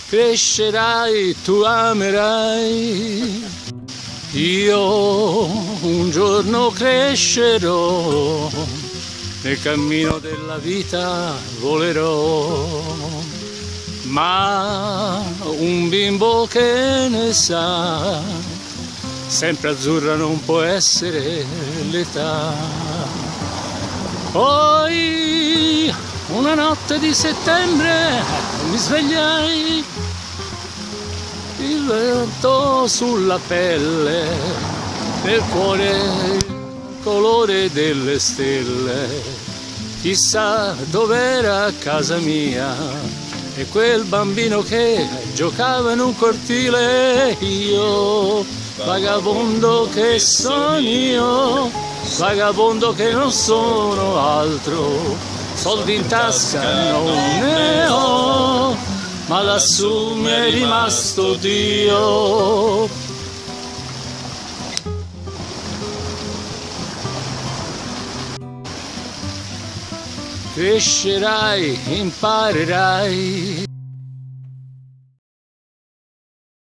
crescerai, tu amerai. Io un giorno crescerò, nel cammino della vita volerò, ma un bimbo che ne sa, sempre azzurra non può essere l'età. Poi una notte di settembre mi svegliai, il vento sulla pelle, nel cuore il colore delle stelle. Chissà dov'era casa mia e quel bambino che giocava in un cortile. Io, vagabondo che sono io, vagabondo che non sono altro, soldi in tasca non ne ho, ma lassù mi è rimasto Dio. Crescerai, imparerai